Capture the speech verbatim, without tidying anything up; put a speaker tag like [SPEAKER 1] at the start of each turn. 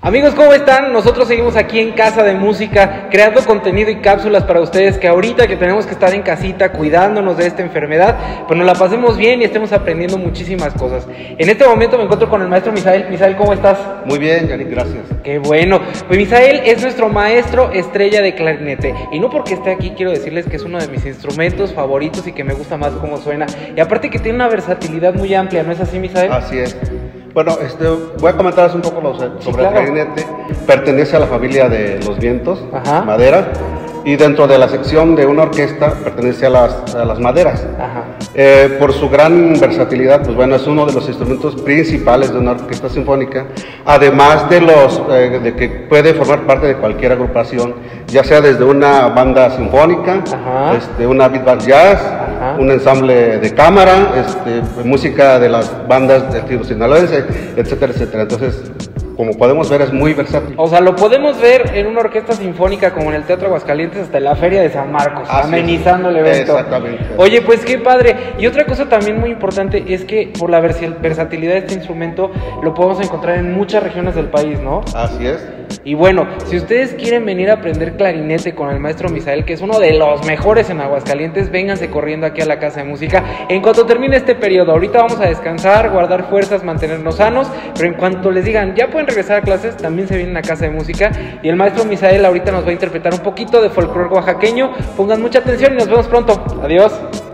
[SPEAKER 1] Amigos, ¿cómo están? Nosotros seguimos aquí en Casa de Música, creando contenido y cápsulas para ustedes, que ahorita que tenemos que estar en casita cuidándonos de esta enfermedad, pues nos la pasemos bien y estemos aprendiendo muchísimas cosas. En este momento me encuentro con el maestro Misael. Misael, ¿cómo estás?
[SPEAKER 2] Muy bien, Yannick, gracias.
[SPEAKER 1] Qué bueno. Pues Misael es nuestro maestro estrella de clarinete, y no porque esté aquí quiero decirles que es uno de mis instrumentos favoritos y que me gusta más cómo suena, y aparte que tiene una versatilidad muy amplia, ¿no es así, Misael?
[SPEAKER 2] Así es. Bueno, este, voy a comentarles un poco sobre
[SPEAKER 1] Sí,
[SPEAKER 2] el
[SPEAKER 1] claro.
[SPEAKER 2] clarinete. Pertenece a la familia de los vientos,
[SPEAKER 1] Ajá.
[SPEAKER 2] madera, y dentro de la sección de una orquesta pertenece a las, a las maderas.
[SPEAKER 1] Ajá.
[SPEAKER 2] Eh, por su gran versatilidad, pues bueno, es uno de los instrumentos principales de una orquesta sinfónica, además de, los, eh, de que puede formar parte de cualquier agrupación, ya sea desde una banda sinfónica,
[SPEAKER 1] Ajá.
[SPEAKER 2] este, una beat band jazz,
[SPEAKER 1] Ajá.
[SPEAKER 2] un ensamble de cámara, este, música de las bandas del estilo sinaloense, etcétera, etcétera. Entonces, como podemos ver, es muy versátil.
[SPEAKER 1] O sea, lo podemos ver en una orquesta sinfónica como en el Teatro Aguascalientes, hasta en la Feria de San Marcos,
[SPEAKER 2] Así
[SPEAKER 1] amenizando
[SPEAKER 2] es.
[SPEAKER 1] el evento.
[SPEAKER 2] Exactamente.
[SPEAKER 1] Oye, pues qué padre. Y otra cosa también muy importante es que por la versi- versatilidad de este instrumento lo podemos encontrar en muchas regiones del país, ¿no?
[SPEAKER 2] Así es.
[SPEAKER 1] Y bueno, si ustedes quieren venir a aprender clarinete con el maestro Misael, que es uno de los mejores en Aguascalientes, vénganse corriendo aquí a la Casa de Música en cuanto termine este periodo. Ahorita vamos a descansar, guardar fuerzas, mantenernos sanos, pero en cuanto les digan ya pueden regresar a clases, también se vienen a Casa de Música, y el maestro Misael ahorita nos va a interpretar un poquito de folclore oaxaqueño. Pongan mucha atención y nos vemos pronto. Adiós.